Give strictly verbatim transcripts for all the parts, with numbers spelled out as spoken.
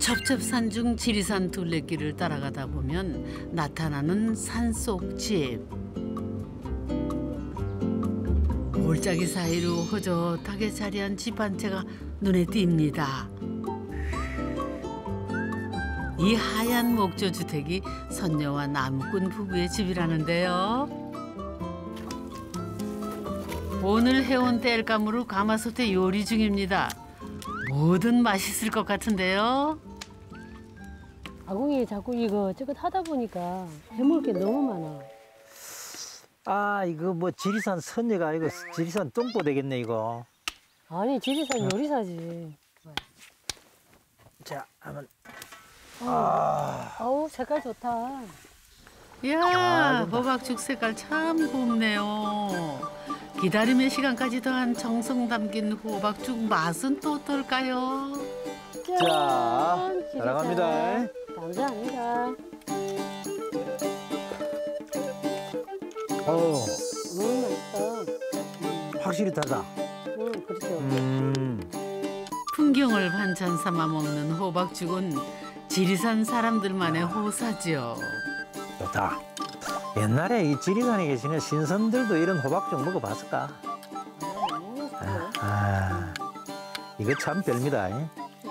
첩첩산 중 지리산 둘레길을 따라가다 보면 나타나는 산속 집. 골짜기 사이로 허젓하게 자리한 집 한 채가 눈에 띕니다. 이 하얀 목조 주택이 선녀와 나무꾼 부부의 집이라는데요. 오늘 해온 땔감으로 가마솥에 요리 중입니다. 뭐든 맛있을 것 같은데요. 아궁이 자꾸 이거 저것 하다 보니까 해먹을 게 너무 많아. 아, 이거 뭐 지리산 선녀가 아니고 지리산 똥보 되겠네, 이거. 아니, 지리산 요리사지. 자, 한번. 아. 아우, 색깔 좋다. 이야, 호박죽 색깔 참 곱네요. 기다림의 시간까지 더한 정성 담긴 호박죽 맛은 또 어떨까요? 자, 지리산. 사랑합니다. 감사합니다. 어, 음, 맛있다. 확실히 달다. 음, 그렇죠. 음. 풍경을 반찬 삼아 먹는 호박죽은 지리산 사람들만의 호사지요. 좋다. 옛날에 이 지리산에 계시는 신선들도 이런 호박죽 먹어봤을까? 아, 아, 이거 참 별미다. 잉?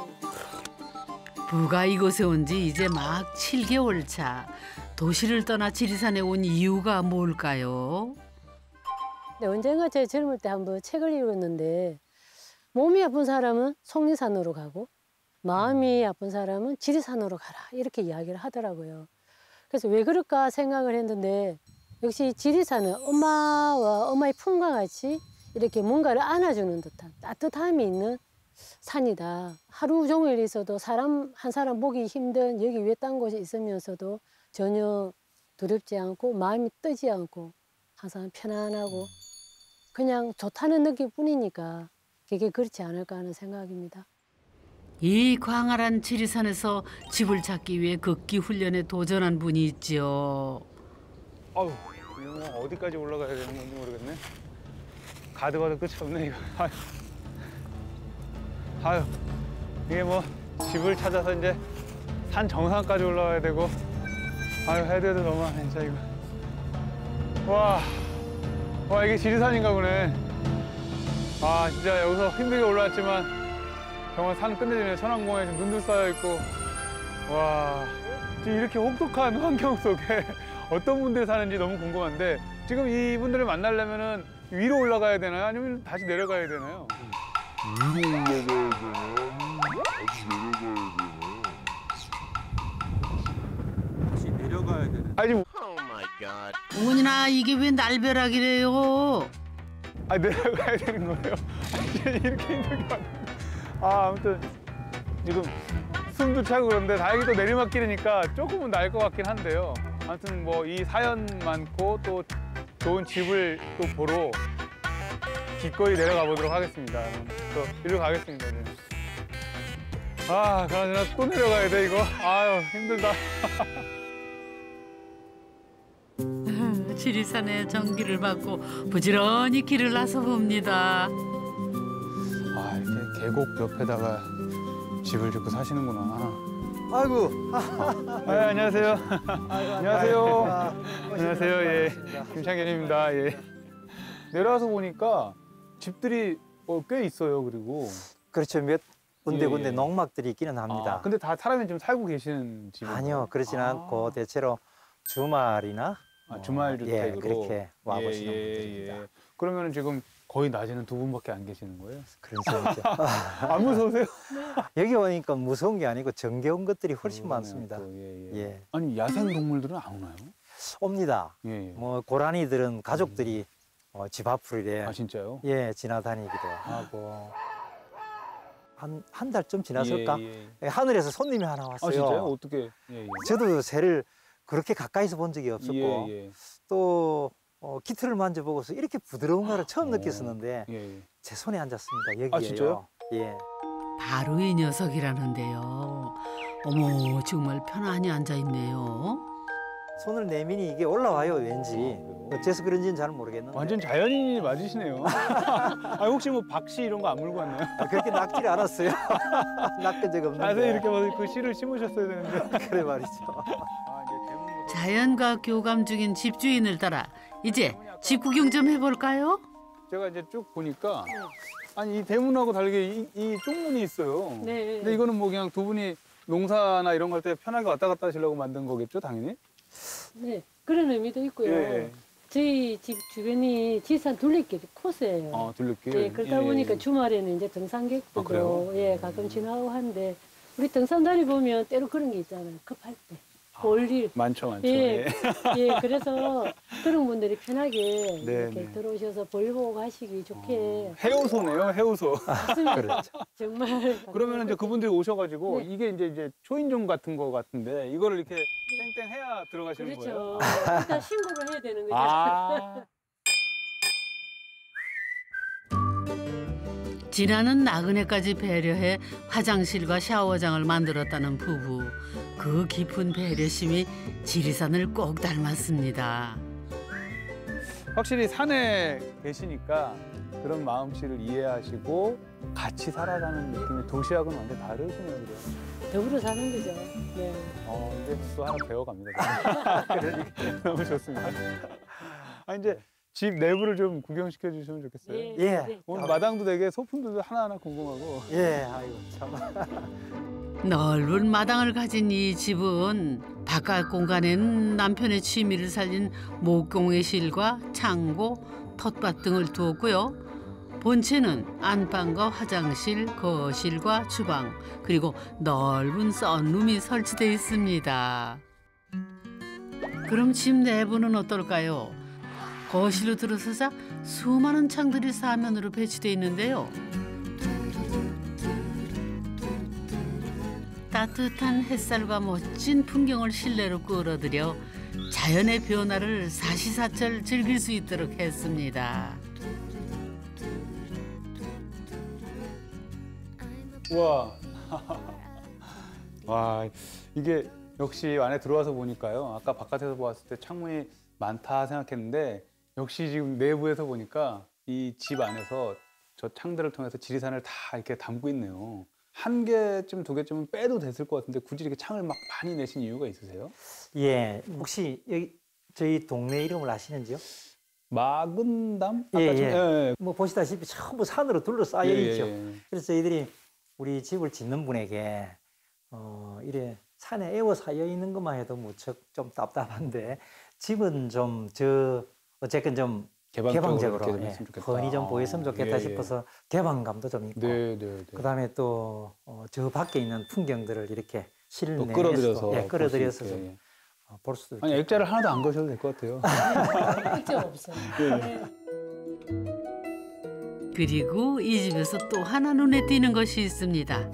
부가 이곳에 온 지 이제 막 칠 개월 차. 도시를 떠나 지리산에 온 이유가 뭘까요? 근데 언젠가 제 젊을 때 한번 책을 읽었는데 몸이 아픈 사람은 속리산으로 가고 마음이 아픈 사람은 지리산으로 가라 이렇게 이야기를 하더라고요. 그래서 왜 그럴까 생각을 했는데 역시 지리산은 엄마와 엄마의 품과 같이 이렇게 뭔가를 안아주는 듯한 따뜻함이 있는 산이다. 하루 종일 있어도 사람 한 사람 보기 힘든 여기 외딴 곳에 있으면서도 전혀 두렵지 않고 마음이 뜨지 않고 항상 편안하고 그냥 좋다는 느낌뿐이니까 그게 그렇지 않을까 하는 생각입니다. 이 광활한 지리산에서 집을 찾기 위해 극기 훈련에 도전한 분이 있지요. 아우, 이거 뭐 어디까지 올라가야 되는 건지 모르겠네. 가도 가도 끝이 없네, 이거. 아유. 아유, 이게 뭐 집을 찾아서 이제 산 정상까지 올라가야 되고 아유, 해도 너무하네, 진짜 이거. 와, 와, 이게 지리산인가 보네. 아, 진짜 여기서 힘들게 올라왔지만 정말 산 끝내주네. 천왕봉에 지금 눈도 쌓여있고. 와, 지금 이렇게 혹독한 환경 속에 어떤 분들이 사는지 너무 궁금한데 지금 이분들을 만나려면은 위로 올라가야 되나요? 아니면 다시 내려가야 되나요? 위로 올라가야 되나요? 다시 내려가야 되나요? 다시 내려가야 되나? 아니, 어머니나 이게 왜 날벼락이래요? 아, 내려가야 되는 거예요? 아니, 이렇게 힘들게 왔는데. 아, 아무튼 지금 숨도 차고 그런데 다행히 또 내리막길이니까 조금은 나을 것 같긴 한데요. 아무튼 뭐 이 사연 많고 또 좋은 집을 또 보러 기꺼이 내려가 보도록 하겠습니다. 또 이리로 가겠습니다. 네. 아, 그나저나 또 내려가야 돼, 이거. 아유, 힘들다. 지리산의 전기를 받고 부지런히 길을 나서 봅니다. 아, 이렇게 계곡 옆에다가 집을 짓고 사시는구나. 아이고. 아, 네, 안녕하세요. 안녕하세요. 안녕하세요. 예, 김창현입니다. 예. 내려와서 보니까 집들이 어, 꽤 있어요. 그리고 그렇죠. 몇 군데군데 예, 예. 농막들이 있기는 합니다. 아, 근데 다 사람이 좀 살고 계시는 집이에요? 아니요, 그렇지는 아. 않고 대체로 주말이나 아, 주말 어, 주택으로 예, 그렇게 와 예, 보시는 예, 분들입니다. 예. 그러면 지금 거의 낮에는 두 분밖에 안 계시는 거예요? 그런 셈이죠. 안 무서우세요? 여기 오니까 무서운 게 아니고 정겨운 것들이 훨씬 그러네요, 많습니다. 또, 예, 예. 예, 아니, 야생 동물들은 안 오나요? 옵니다. 예, 예. 뭐 고라니들은 가족들이 어, 집 앞으로 이래 아, 진짜요? 예 지나다니기도 하고 한 한 달쯤 지났을까? 예, 예. 예, 하늘에서 손님이 하나 아, 왔어요. 진짜요? 어떻게? 예, 예. 저도 새를 그렇게 가까이서 본 적이 없었고 예, 예. 또 어, 깃털을 만져보고서 이렇게 부드러운 거를 처음 어. 느꼈었는데 예, 예. 제 손에 앉았습니다. 여기에요. 아, 진짜요? 예. 바로 이 녀석이라는데요. 어머, 정말 편안히 앉아있네요. 손을 내미니 이게 올라와요 왠지. 어째서 그런지는 잘 모르겠는데. 완전 자연인이 맞으시네요. 아, 혹시 뭐 박씨 이런 거 안 물고 왔나요? 아, 그렇게 낚지를 않았어요. 낚은 적 없는데. 자세히 이렇게 봐서 그 씨를 심으셨어야 되는데. 그래 말이죠. 아, 이제 대문 자연과 교감 중인 집주인을 따라 이제 집 구경 좀 해볼까요? 제가 이제 쭉 보니까 아니 이 대문하고 다르게 이, 이 쪽문이 있어요. 네. 근데 이거는 뭐 그냥 두 분이 농사나 이런 거 할 때 편하게 왔다 갔다 하시려고 만든 거겠죠, 당연히? 네, 그런 의미도 있고요. 예. 저희 집 주변이 지산 둘레길 코스예요. 어, 둘레길. 예, 그러다 예, 보니까 예. 주말에는 이제 아, 등산객들도 그래요? 예, 가끔 지나고 하는데 우리 등산다리 보면 때로 그런 게 있잖아요. 급할 때. 볼일. 많죠, 많죠. 예, 예. 예, 그래서 그런 분들이 편하게 네, 이렇게 네. 들어오셔서 볼 보고 가시기 좋게 해오소네요, 해오소. 맞습니다. 그렇죠. 정말. 그러면 이제 그분들이 오셔가지고 네. 이게 이제 이제 초인종 같은 거 같은데 이거를 이렇게 땡땡 해야 들어가시는 거예요? 그렇죠. 일단 신고를 해야 되는 거죠. 아, 지나는 나그네까지 배려해 화장실과 샤워장을 만들었다는 부부. 그 깊은 배려심이 지리산을 꼭 닮았습니다. 확실히 산에 계시니까 그런 마음씨를 이해하시고 같이 살아가는 느낌이 도시하고는 완전 다르시네요. 그래요. 더불어 사는 거죠. 네. 어, 이제 또 하나 배워갑니다. 그러니까 너무 좋습니다. 아, 이제 집 내부를 좀 구경시켜 주시면 좋겠어요. 예. 예. 네. 오늘 마당도 되게 소품들도 하나하나 궁금하고. 예, 아이고 참. 넓은 마당을 가진 이 집은 바깥 공간엔 남편의 취미를 살린 목공의실과 창고, 텃밭 등을 두었고요. 본체는 안방과 화장실, 거실과 주방, 그리고 넓은 썬룸이 설치되어 있습니다. 그럼 집 내부는 어떨까요? 거실로 들어서자 수많은 창들이 사면으로 배치되어 있는데요. 따뜻한 햇살과 멋진 풍경을 실내로 끌어들여 자연의 변화를 사시사철 즐길 수 있도록 했습니다. 우와. 와, 이게 역시 안에 들어와서 보니까요. 아까 바깥에서 보았을 때 창문이 많다 생각했는데 역시 지금 내부에서 보니까 이 집 안에서 저 창들을 통해서 지리산을 다 이렇게 담고 있네요. 한 개쯤, 두 개쯤은 빼도 됐을 것 같은데 굳이 이렇게 창을 막 많이 내신 이유가 있으세요? 예, 혹시 여기 저희 동네 이름을 아시는지요? 마근담? 예, 아까 좀- 예. 예, 뭐 보시다시피 전부 산으로 둘러싸여 예, 있죠. 예. 그래서 저희들이 우리 집을 짓는 분에게 어 이래 산에 에워 쌓여 있는 것만 해도 무척 좀 답답한데 집은 좀 저 어쨌든 좀 개방적으로 개방적으로 이렇게 좀 예, 했으면 좋겠다. 흔히 좀 보였으면 좋겠다 예, 예. 싶어서 개방감도 좀 있고 네, 네, 네. 그다음에 또 저 밖에 있는 풍경들을 이렇게 실내에서 또 끌어들여서 예, 볼 끌어들여서 수 있게. 좀 어, 볼 수도 아니 있고 액자를 하나도 안 거셔도 될 것 같아요. 걱정 없어요. 네. 그리고 이 집에서 또 하나 눈에 띄는 것이 있습니다.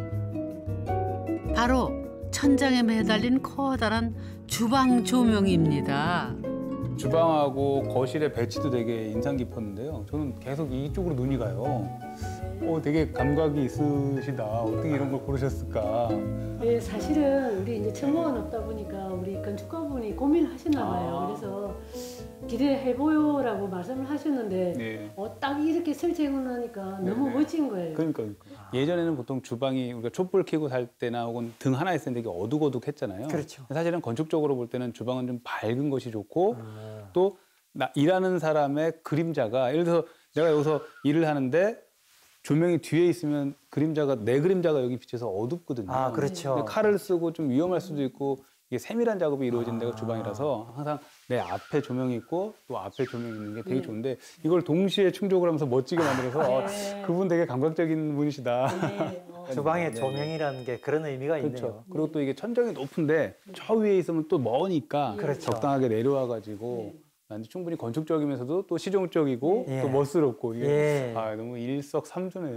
바로 천장에 매달린 커다란 주방 조명입니다. 주방하고 거실의 배치도 되게 인상 깊었는데요. 저는 계속 이쪽으로 눈이 가요. 어, 되게 감각이 있으시다. 어떻게 이런 걸 고르셨을까? 예, 사실은 우리 이제 천모가 없다 보니까 우리 건축가분이 고민을 하셨나 봐요. 아. 그래서 기대해보요라고 말씀을 하셨는데 네. 어, 딱 이렇게 설치하고 나니까 너무 네. 멋진 거예요. 그러니까, 그러니까. 예전에는 보통 주방이 우리가 촛불 켜고 살 때나 혹은 등 하나 있을 때 되게 어둑어둑했잖아요. 그렇죠. 사실은 건축적으로 볼 때는 주방은 좀 밝은 것이 좋고 아, 또 나, 일하는 사람의 그림자가 예를 들어서 내가 여기서 일을 하는데 조명이 뒤에 있으면 그림자가 내 그림자가 여기 비쳐서 어둡거든요. 아 그렇죠. 근데 칼을 쓰고 좀 위험할 수도 있고 이게 세밀한 작업이 이루어지는 데가 아. 주방이라서 항상 내 앞에 조명이 있고 또 앞에 조명이 있는 게 되게 네. 좋은데 이걸 동시에 충족을 하면서 멋지게 만들어서 어, 네. 그분 되게 감각적인 분이시다. 네, 어. 주방에 네. 조명이라는 게 그런 의미가 그렇죠. 있네요. 그리고 또 이게 천정이 높은데 저 위에 있으면 또 머니까 그렇죠. 적당하게 내려와 가지고 난 충분히 건축적이면서도 또 실용적이고 예. 또 멋스럽고 이게 예. 아 너무 일석삼조네요.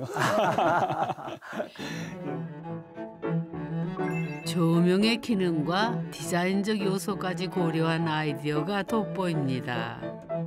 조명의 기능과 디자인적 요소까지 고려한 아이디어가 돋보입니다.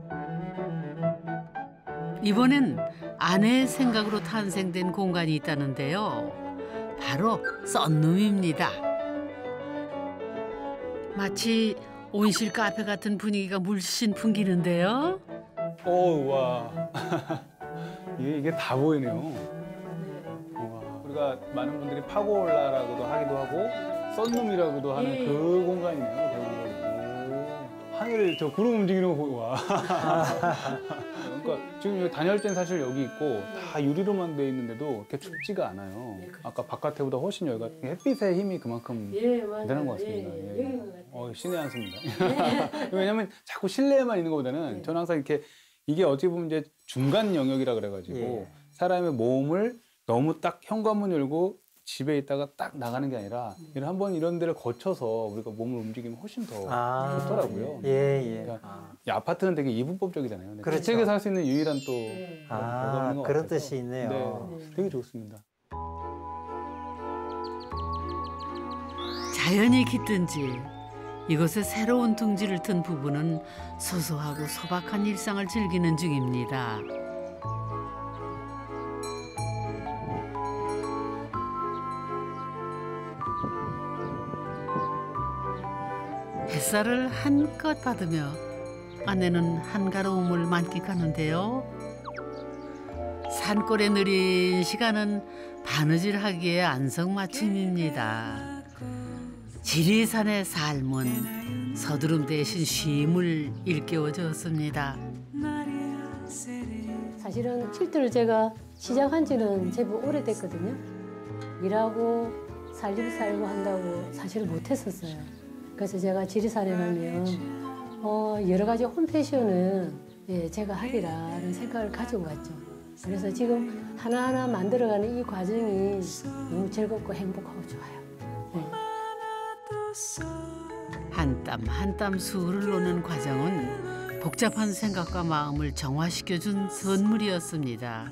이번엔 아내의 생각으로 탄생된 공간이 있다는데요. 바로 썬룸입니다. 마치 온실 카페 같은 분위기가 물씬 풍기는데요. 오, 와. 이게, 이게 다 보이네요. 와. 우리가 많은 분들이 파고올라라고도 하기도 하고 썬룸이라고도 하는 예. 그 공간이네요. 그 공간. 오. 하늘 저 구름 움직이는 거 보고 와. 그러니까 지금 여기 단열재는 사실 여기 있고 다 유리로만 돼 있는데도 이렇게 춥지가 않아요. 아까 바깥에보다 훨씬 여기가 햇빛의 힘이 그만큼 예, 맞아요. 대단한 것 같습니다. 예, 예. 예. 여기인 것 같아요. 어, 신의 한 수입니다. 왜냐면 자꾸 실내에만 있는 것보다는 네. 저는 항상 이렇게 이게 어찌 보면 이제 중간 영역이라 그래가지고 예. 사람의 몸을 너무 딱 현관문 열고 집에 있다가 딱 나가는 게 아니라 이런 한번 이런 데를 거쳐서 우리가 몸을 움직이면 훨씬 더 아, 좋더라고요. 예, 예. 그러니까 아, 이 아파트는 되게 이분법적이잖아요. 근데 그렇죠. 주택에서 할 수 있는 유일한 또 네. 그런 아, 결과물인 것 그런 같아서. 뜻이 있네요. 네, 되게 좋습니다. 자연이 깃든지 이곳에 새로운 둥지를 튼 부부는 소소하고 소박한 일상을 즐기는 중입니다. 햇살을 한껏 받으며 아내는 한가로움을 만끽하는데요. 산골의 느린 시간은 바느질하기에 안성맞춤입니다. 지리산의 삶은 서두름 대신 쉼을 일깨워 주었습니다. 사실은 퀼트를 제가 시작한 지는 제법 오래됐거든요. 일하고 살림 살고 한다고 사실 못했었어요. 그래서 제가 지리산에 가면 어, 여러 가지 홈패션은 예, 제가 하리라는 생각을 가지고 갔죠. 그래서 지금 하나하나 만들어가는 이 과정이 너무 즐겁고 행복하고 좋아요. 네. 한 땀 한 땀 수를 놓는 과정은 복잡한 생각과 마음을 정화시켜준 선물이었습니다.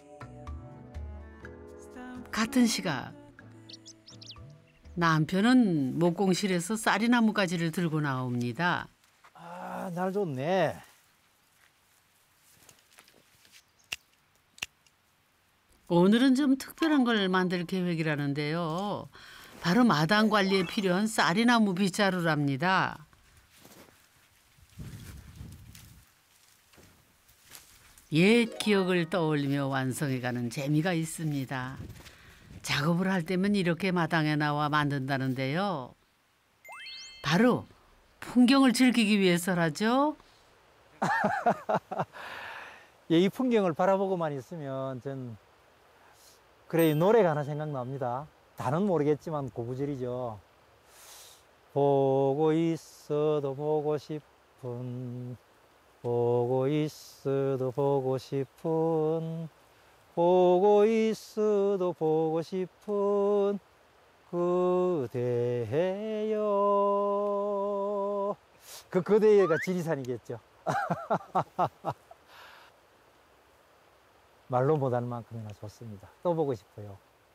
같은 시각 남편은 목공실에서 쌀이나무 가지를 들고 나옵니다. 아, 날 좋네. 오늘은 좀 특별한 걸 만들 계획이라는데요. 바로 마당 관리에 필요한 쌀이나무 빗자루랍니다. 옛 기억을 떠올리며 완성해가는 재미가 있습니다. 작업을 할 때면 이렇게 마당에 나와 만든다는데요. 바로 풍경을 즐기기 위해서라죠. 예, 이 풍경을 바라보고만 있으면 전 그래 노래가 하나 생각납니다. 다는 모르겠지만 고구절이죠. 보고 있어도 보고 싶은 보고 있어도 보고 싶은 보고 있어도 보고 싶은 그대여. 그 그대여가 지리산이겠죠. 말로 못할 만큼이나 좋습니다. 또 보고 싶어요.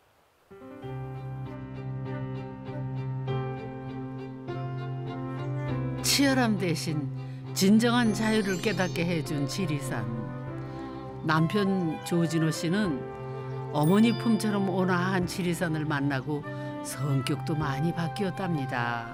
치열함 대신 진정한 자유를 깨닫게 해준 지리산. 남편 조진호 씨는 어머니 품처럼 온화한 지리산을 만나고 성격도 많이 바뀌었답니다.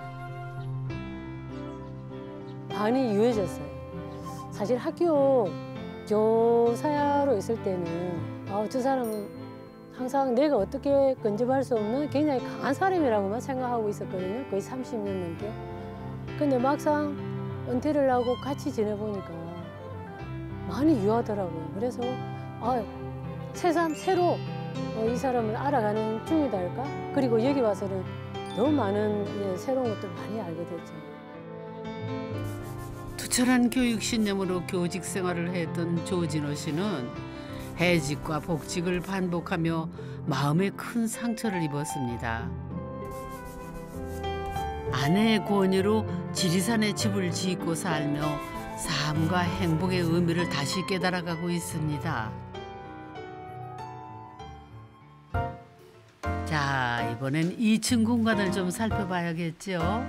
많이 유해졌어요. 사실 학교 교사로 있을 때는 아, 저 사람은 항상 내가 어떻게 근접할 수 없는 굉장히 강한 사람이라고만 생각하고 있었거든요. 거의 삼십 년 넘게. 근데 막상 은퇴를 하고 같이 지내보니까 많이 유하더라고요. 그래서 아, 새삼 새로 이 사람을 알아가는 중이다 할까? 그리고 여기 와서는 너무 많은 예, 새로운 것들 많이 알게 됐죠. 투철한 교육 신념으로 교직 생활을 했던 조진호 씨는 해직과 복직을 반복하며 마음에 큰 상처를 입었습니다. 아내의 권유로 지리산에 집을 짓고 살며 삶과 행복의 의미를 다시 깨달아가고 있습니다. 자, 이번엔 이 층 공간을 좀 살펴봐야겠죠.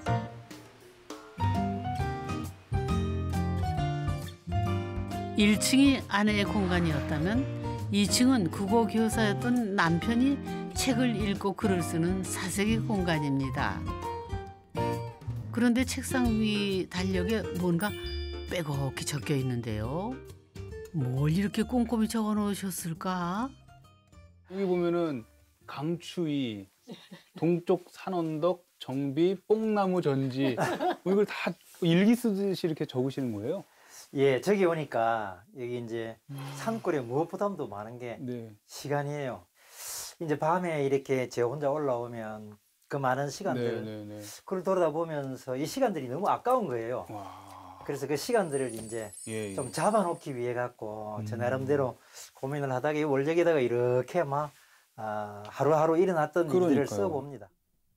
일 층이 아내의 공간이었다면 이 층은 국어 교사였던 남편이 책을 읽고 글을 쓰는 사색의 공간입니다. 그런데 책상 위 달력에 뭔가 빼곡히 적혀 있는데요. 뭘 이렇게 꼼꼼히 적어 놓으셨을까? 여기 보면은 강추위, 동쪽 산언덕, 정비, 뽕나무 전지 뭐 이걸 다 일기 쓰듯이 이렇게 적으시는 거예요? 예, 저기 오니까 여기 이제 산골에 무엇보다도 많은 게 네. 시간이에요. 이제 밤에 이렇게 제 혼자 올라오면 그 많은 시간들 네, 네, 네. 그걸 돌아다 보면서 이 시간들이 너무 아까운 거예요. 와. 그래서 그 시간들을 이제 예, 예. 좀 잡아놓기 위해 갖고 제 음. 나름대로 고민을 하다가 이 월력에다가 이렇게 막 아, 하루하루 일어났던 일들을 그러니까요. 써봅니다.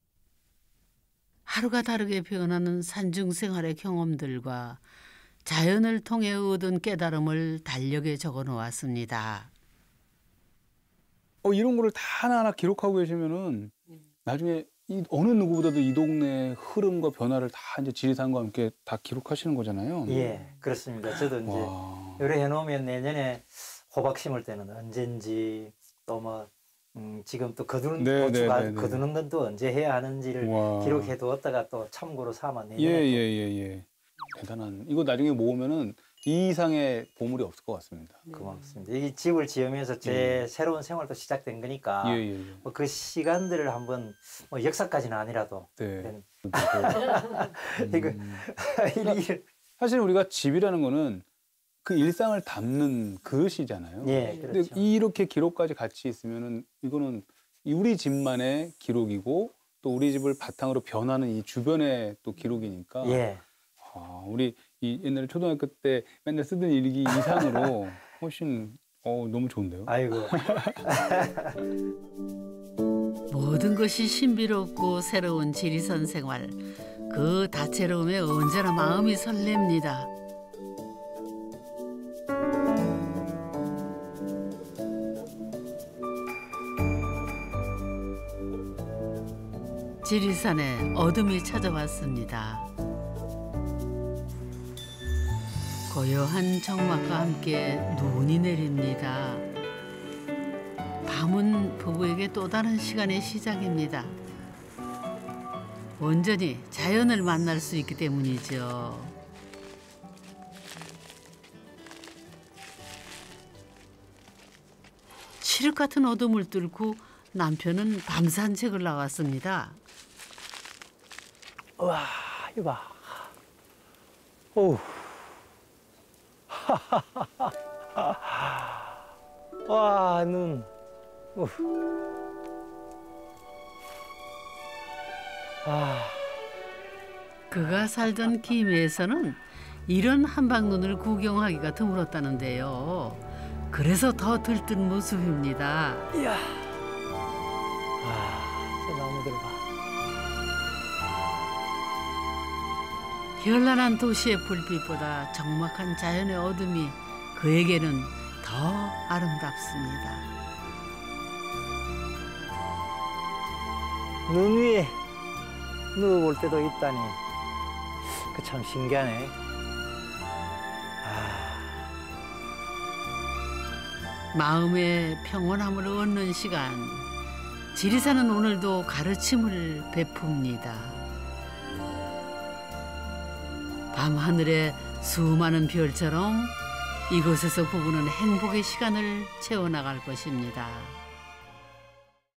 하루가 다르게 변하는 산중 생활의 경험들과 자연을 통해 얻은 깨달음을 달력에 적어 놓았습니다. 어, 이런 거를 다 하나하나 기록하고 계시면은 나중에 이 어느 누구보다도 이 동네 흐름과 변화를 다 이제 지리산과 함께 다 기록하시는 거잖아요. 예, 그렇습니다. 저도 이제 와. 요래 해놓으면 내년에 호박 심을 때는 언젠지 또 뭐 음, 지금 또 거두는 네, 고추가 네, 네, 네. 거두는 건 또 언제 해야 하는지를 와. 기록해 두었다가 또 참고로 삼아 내년에 예, 또 예, 예, 예. 대단한. 이거 나중에 모으면은 이 이상의 보물이 없을 것 같습니다. 고맙습니다. 이 집을 지으면서 제 예. 새로운 생활도 시작된 거니까 예, 예, 예. 뭐 그 시간들을 한번 뭐 역사까지는 아니라도 네. 이거 음. 일- 사실 우리가 집이라는 거는 그 일상을 담는 그릇이잖아요. 예, 근데 그렇죠. 이렇게 기록까지 같이 있으면은 이거는 우리 집만의 기록이고 또 우리 집을 바탕으로 변하는 이 주변의 또 기록이니까 예. 아, 우리 이 옛날에 초등학교 때 맨날 쓰던 일기 이상으로 훨씬 어, 너무 좋은데요. 아이고. 모든 것이 신비롭고 새로운 지리산 생활. 그 다채로움에 언제나 마음이 설렙니다. 지리산에 어둠이 찾아왔습니다. 고요한 정막과 함께 눈이 내립니다. 밤은 부부에게 또 다른 시간의 시작입니다. 온전히 자연을 만날 수 있기 때문이죠. 칠흑 같은 어둠을 뚫고 남편은 밤 산책을 나왔습니다. 와, 이거 봐. 오. 와, 눈. 우. 아, 그가 살던 김해에서는 이런 한방눈을 구경하기가 드물었다는데요. 그래서 더 들뜬 모습입니다. 이야. 아, 저 나무들 봐. 현란한 도시의 불빛보다 적막한 자연의 어둠이 그에게는 더 아름답습니다. 눈 위에 누워볼 때도 있다니. 그 참 신기하네. 아, 마음의 평온함을 얻는 시간. 지리산은 오늘도 가르침을 베풉니다. 밤하늘에 수많은 별처럼 이곳에서 부부는 행복의 시간을 채워나갈 것입니다.